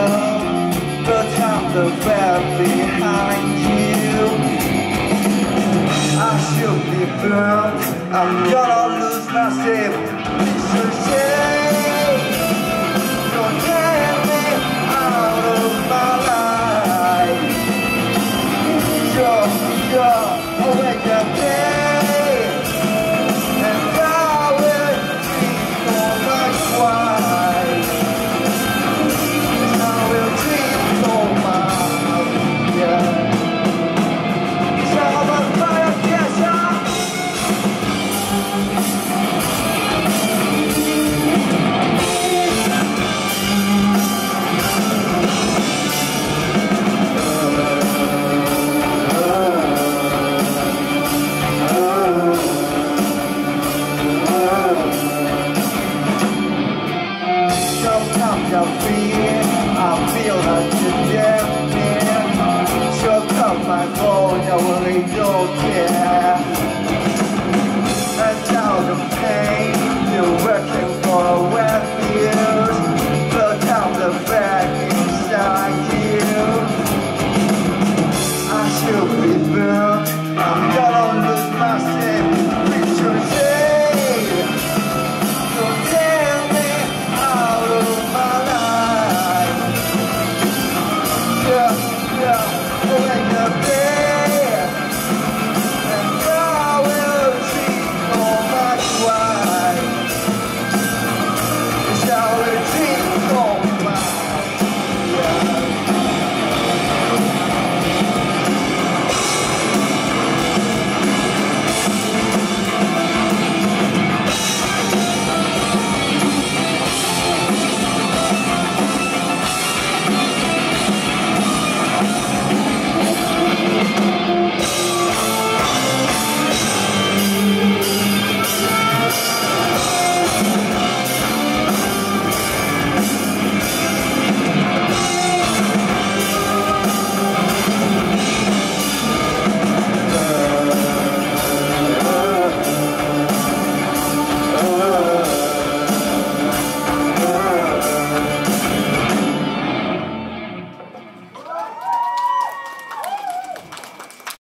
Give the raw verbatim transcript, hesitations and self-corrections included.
the time the bed behind you. I should be burned, I'm gonna lose my sleep. It's a shame, don't get me out of my life. You're, you're awake again, and I will dream all my twice. I will dream all my, yeah. Sometimes I feel, I feel like you're dead man. Shut up my phone, I really don't care. And now the pain, you're working for a wet years. The time the back